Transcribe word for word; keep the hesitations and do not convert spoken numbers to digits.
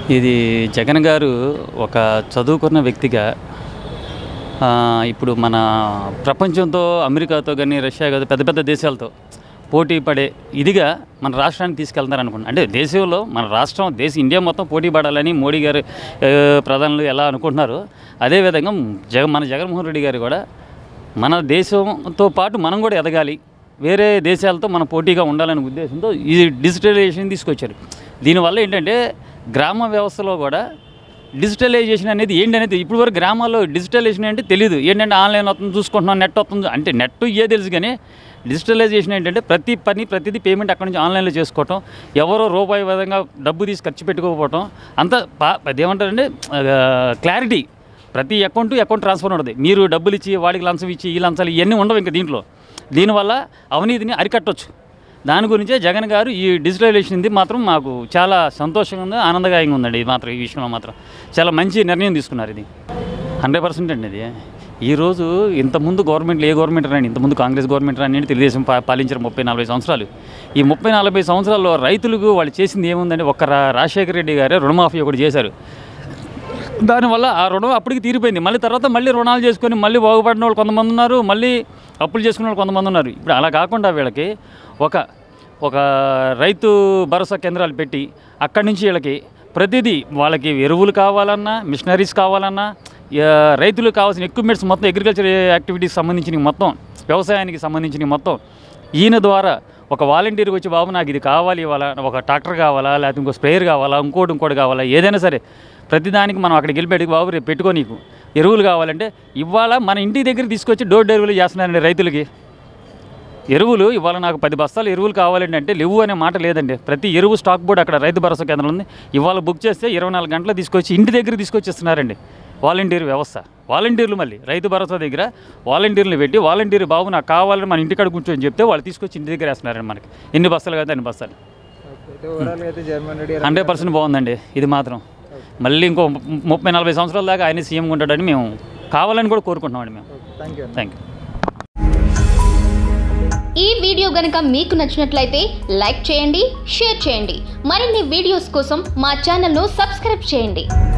ఇది జగన్ గారు ఒక చదువుకున్న వ్యక్తిగా ఇప్పుడు మన ప్రపంచంతో అమెరికాతో కానీ రష్యా కానీ పెద్ద పెద్ద దేశాలతో పోటీ పడే ఇదిగా మన రాష్ట్రాన్ని తీసుకెళ్తారు అనుకుంటున్నాను. అంటే దేశంలో మన రాష్ట్రం దేశ ఇండియా మొత్తం పోటీ పడాలని మోడీ గారు ప్రధానులు ఎలా అనుకుంటున్నారు, అదేవిధంగా జగ మన జగన్మోహన్ రెడ్డి గారు కూడా మన దేశంతో పాటు మనం కూడా ఎదగాలి, వేరే దేశాలతో మనం పోటీగా ఉండాలనే ఉద్దేశంతో ఈ డిజిటలైజేషన్ తీసుకొచ్చారు. దీనివల్ల ఏంటంటే గ్రామ వ్యవస్థలో కూడా డిజిటలైజేషన్ అనేది ఏంటనేది ఇప్పుడు వరకు గ్రామాల్లో డిజిటలైజేషన్ అంటే తెలియదు. ఏంటంటే ఆన్లైన్ వస్తుంది చూసుకుంటున్నాం, నెట్ వస్తుంది అంటే నెట్ ఇదే తెలుసు. కానీ డిజిటలైజేషన్ ఏంటంటే ప్రతి పని ప్రతిదీ పేమెంట్ అక్కడి నుంచి ఆన్లైన్లో చేసుకోవటం, ఎవరో రూపాయి విధంగా డబ్బు తీసి ఖర్చు పెట్టుకోకపోవటం, అంత అదేమంటారంటే క్లారిటీ, ప్రతి అకౌంట్ అకౌంట్ ట్రాన్స్ఫర్ ఉంటుంది. మీరు డబ్బులు ఇచ్చి వాడికి లంచం ఇచ్చి ఈ లంచాలు ఇవన్నీ ఉండవు ఇంకా దీంట్లో. దీనివల్ల అవినీతిని అరికట్టవచ్చు. దాని గురించే జగన్ గారు ఈ డిజిటలైజేషన్ ఇది మాత్రం మాకు చాలా సంతోషంగా ఉంది, ఆనందదాయంగా ఉందండి. ఇది మాత్రం ఈ విషయంలో మాత్రం చాలా మంచి నిర్ణయం తీసుకున్నారు. ఇది హండ్రెడ్ పర్సెంట్ అండి. ఇది ఈరోజు ఇంతకుముందు గవర్నమెంట్లు ఏ గవర్నమెంట్ రాని, ఇంతకుముందు కాంగ్రెస్ గవర్నమెంట్ రాని తెలుగుదేశం పాలించిన ముప్పై నలభై సంవత్సరాలు. ఈ ముప్పై నలభై సంవత్సరాల్లో రైతులకు వాళ్ళు చేసింది ఏముందంటే ఒక్క రాజశేఖర రెడ్డి గారే రుణమాఫీ ఒకటి చేశారు. దానివల్ల ఆ రుణం అప్పటికి తీరిపోయింది. మళ్ళీ తర్వాత మళ్ళీ రుణాలు చేసుకొని మళ్ళీ బాగుపడిన వాళ్ళు కొంతమంది ఉన్నారు, మళ్ళీ అప్పులు చేసుకున్న వాళ్ళు కొంతమంది ఉన్నారు. ఇప్పుడు అలా కాకుండా వీళ్ళకి ఒక ఒక రైతు భరోసా కేంద్రాలు పెట్టి అక్కడి నుంచి వీళ్ళకి ప్రతిదీ వాళ్ళకి ఎరువులు కావాలన్నా, మిషనరీస్ కావాలన్నా, రైతులకు కావాల్సిన ఎక్విప్మెంట్స్ మొత్తం అగ్రికల్చర్ యాక్టివిటీకి సంబంధించిన మొత్తం, వ్యవసాయానికి సంబంధించిన మొత్తం ఈయన ద్వారా ఒక వాలంటీర్కి వచ్చి బాబు నాకు ఇది కావాలి, ఇవాళ ఒక ట్రాక్టర్ కావాలా, లేకపోతే ఇంకో స్ప్రేయర్ కావాలా, ఇంకోటి ఇంకోటి కావాలా, ఏదైనా సరే ప్రతిదానికి మనం అక్కడికి వెళ్ళి పెట్టి బాబు రేపు పెట్టుకో నీకు ఎరువులు కావాలంటే ఇవాళ మన ఇంటి దగ్గర తీసుకొచ్చి డోర్ డెలివరీ చేస్తున్నారండి రైతులకి. ఎరువులు ఇవాళ నాకు పది బస్తాలు ఎరువులు కావాలండి అంటే లేవు అనే మాట లేదండి. ప్రతి ఎరువు స్టాక్ బోర్డు అక్కడ రైతు భరోసా కేంద్రం ఉంది. ఇవాళ బుక్ చేస్తే ఇరవై నాలుగు గంటలు తీసుకొచ్చి ఇంటి దగ్గర తీసుకొచ్చి ఇస్తున్నారండి. వాలంటీర్ వ్యవస్థ, వాలంటీర్లు మళ్ళీ రైతు భరోసా దగ్గర వాలంటీర్లు పెట్టి వాలంటీర్ బాబు నాకు కావాలని మన ఇంటికాడ కూర్చొని చెప్తే వాళ్ళు తీసుకొచ్చి ఇంటి దగ్గర వేస్తున్నారండి. మనకి ఎన్ని బస్తాలు కదా అన్ని బస్తాలు. హండ్రెడ్ పర్సెంట్ బాగుందండి ఇది మాత్రం. మళ్ళీ ఇంకో ముప్పై నలభై సంవత్సరాల దాకా ఆయన సీఎంగా ఉంటాడని మేము కావాలని కూడా కోరుకుంటున్నామండి మేము. Thank you. ఈ వీడియో గనుక మీకు నచ్చినట్లయితే లైక్ చేయండి, షేర్ చేయండి. మరిన్ని వీడియోస్ కోసం మా ఛానల్ను సబ్స్క్రైబ్ చేయండి.